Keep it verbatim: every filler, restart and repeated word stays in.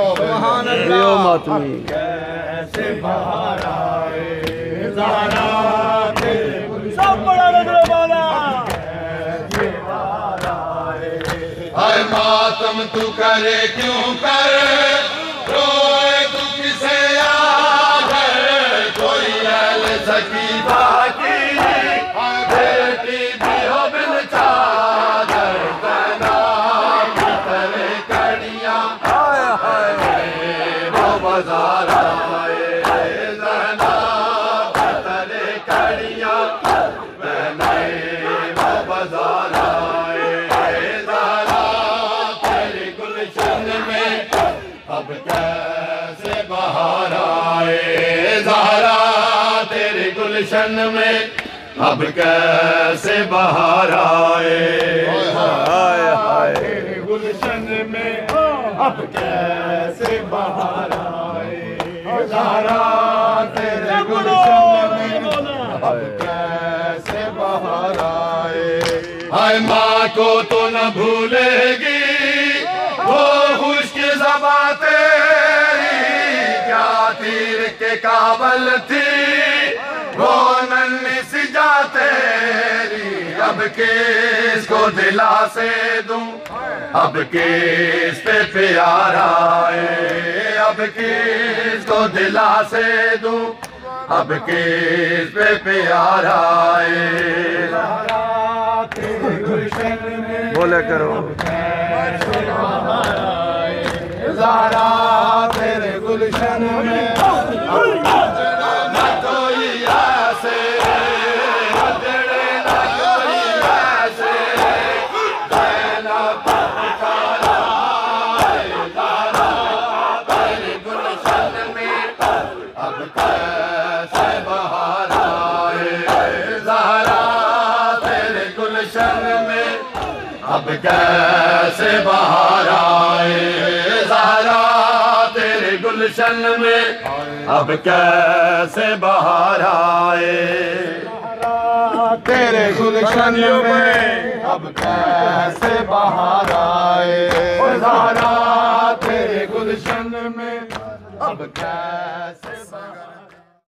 सुभान रियो मातमी कैसे बाहर आए ज़हरा तेरे सब बड़ा नजर वाला हाय मातम तू करे क्यों कर रोए तू किसे याद है कोई ऐल सकी बाकी बेटी भी हो बिन चादर तना की तेरे कड़ियाँ हाय हाय वो बाजार आए जना की तेरे कड़ियाँ मैं वो बाजार अब कैसे बाहर आए ज़हरा तेरे गुलशन में अब कैसे बाहर आए हाय हाय तेरे गुलशन में अब कैसे बाहर आए ज़हरा तेरे गुलशन में अब कैसे बाहर आए हाय माँ को तो न भूलेगी वो खुश्क ज़बां तेरी क्या तीर के काबल थी वो नन्ही सी जा तेरी अब किसको दिला से दूं अब किस पे प्यार आए अब किसको दिला से दूं अब किस पे प्यार आए बोले करो ज़हरा तेरे गुलशन में न कोई ऐसे जड़े न कोई ऐसे ज़ैनब पुकारा ज़हरा तेरे गुलशन में अब कैसे बाहर आए ज़हरा तेरे गुलशन में अब कैसे बाहर आए ज़हरा तेरे गुलशन में अब कैसे बाहर आए तेरे गुलशन में अब कैसे बाहर आए ज़हरा तेरे गुलशन में अब कैसे